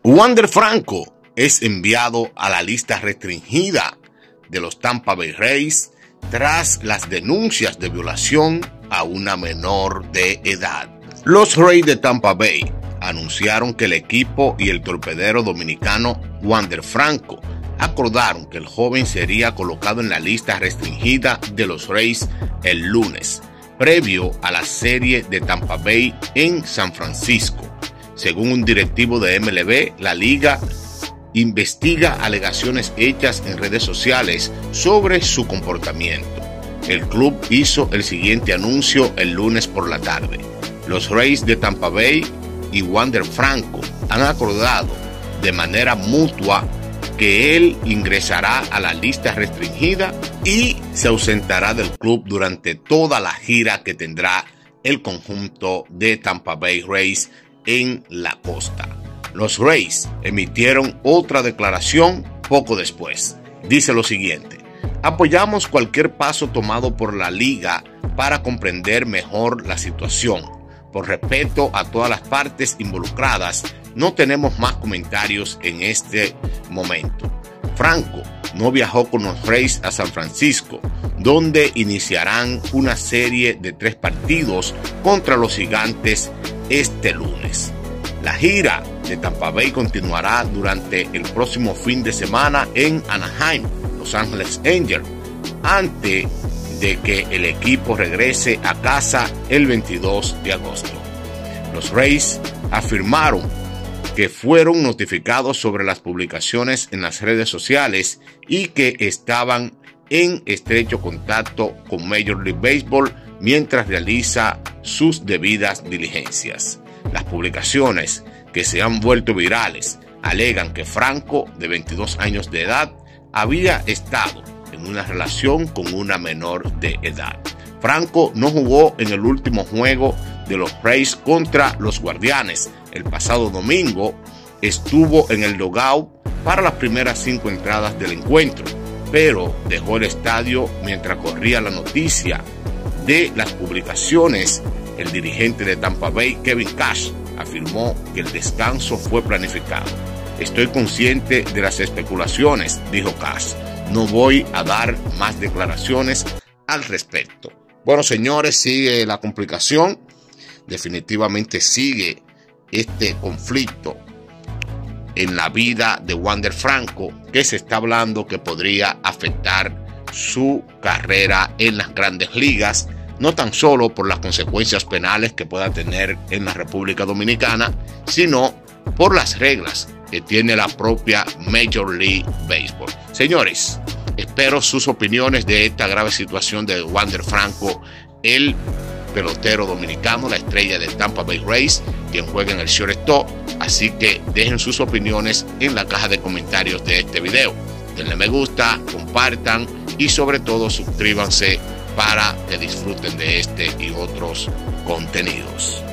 Wander Franco es enviado a la lista restringida de los Tampa Bay Rays tras las denuncias de violación a una menor de edad. Los Rays de Tampa Bay anunciaron que el equipo y el torpedero dominicano Wander Franco acordaron que el joven sería colocado en la lista restringida de los Rays el lunes, previo a la serie de Tampa Bay en San Francisco. Según un directivo de MLB, la liga investiga alegaciones hechas en redes sociales sobre su comportamiento. El club hizo el siguiente anuncio el lunes por la tarde. Los Rays de Tampa Bay y Wander Franco han acordado de manera mutua que él ingresará a la lista restringida y se ausentará del club durante toda la gira que tendrá el conjunto de Tampa Bay Rays en la costa. Los Rays emitieron otra declaración poco después. Dice lo siguiente: apoyamos cualquier paso tomado por la liga para comprender mejor la situación. Por respeto a todas las partes involucradas, no tenemos más comentarios en este momento. Franco no viajó con los Rays a San Francisco, donde iniciarán una serie de 3 partidos contra los Gigantes este lunes. La gira de Tampa Bay continuará durante el próximo fin de semana en Anaheim, Los Ángeles Angels, antes de que el equipo regrese a casa el 22 de agosto. Los Rays afirmaron que fueron notificados sobre las publicaciones en las redes sociales y que estaban en estrecho contacto con Major League Baseball mientras realiza sus debidas diligencias. Las publicaciones que se han vuelto virales alegan que Franco, de 22 años de edad, había estado en una relación con una menor de edad. Franco no jugó en el último juego de los Rays contra los Guardianes. El pasado domingo estuvo en el dugout para las primeras 5 entradas del encuentro, pero dejó el estadio mientras corría la noticia de las publicaciones. El dirigente de Tampa Bay, Kevin Cash, afirmó que el descanso fue planificado. Estoy consciente de las especulaciones, dijo Cash. No voy a dar más declaraciones al respecto. Bueno, señores, sigue la complicación. Definitivamente sigue este conflicto en la vida de Wander Franco, que se está hablando que podría afectar su carrera en las grandes ligas, no tan solo por las consecuencias penales que pueda tener en la República Dominicana, sino por las reglas que tiene la propia Major League Baseball. Señores, espero sus opiniones de esta grave situación de Wander Franco, el pelotero dominicano, la estrella de Tampa Bay Rays, quien juega en el shortstop. Así que dejen sus opiniones en la caja de comentarios de este video. Denle me gusta, compartan y sobre todo suscríbanse para que disfruten de este y otros contenidos.